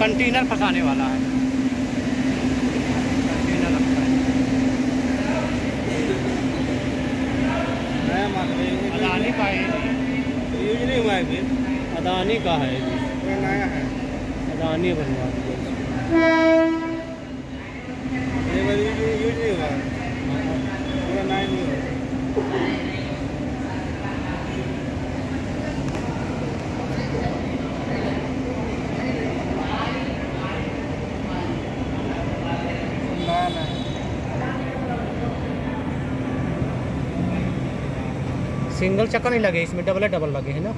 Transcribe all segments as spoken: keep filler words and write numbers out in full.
Container फंसाने वाला है। कंटेनर रखता है। अदानी का है, यूज नहीं हुआ है फिर। अदानी का है, नया है, अदानी बनवा दिया। ये वाली यूज नहीं हुआ है, पूरा नया नहीं हुआ। सिंगल चक्का नहीं लगे इसमें, डबल डबल लगे है ना।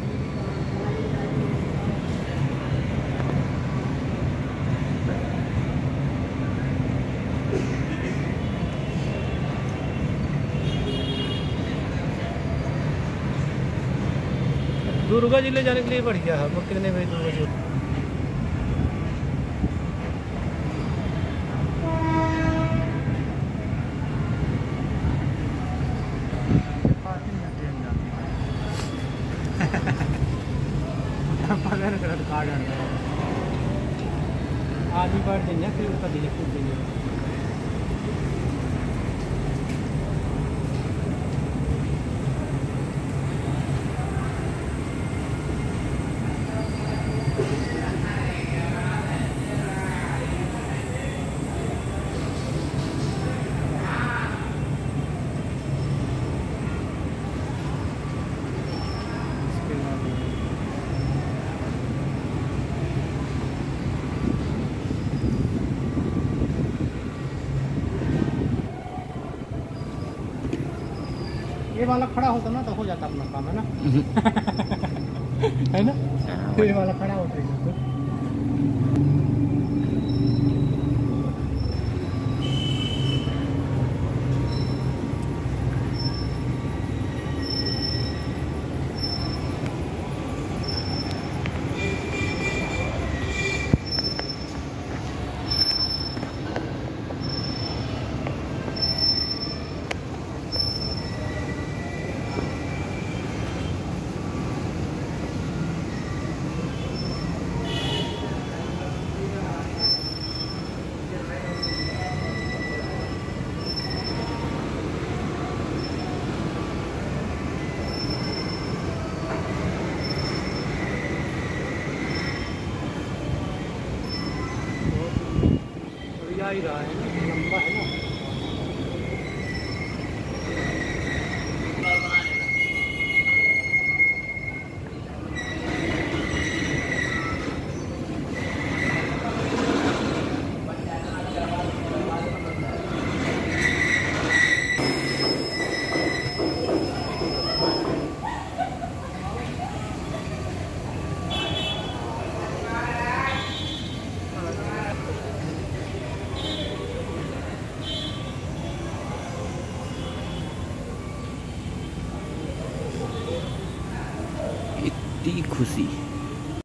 दुर्गा जिले जाने के लिए बढ़िया है। वो कितने बजे दुर्गा जिले? आदमी बढ़ देंगे फिर उसका दिले कूद देंगे। ये वाला खड़ा होता ना तो हो जाता अपना काम, है ना। है ना, ये वाला खड़ा होता है तो। ही रहा है, लंबा है ना।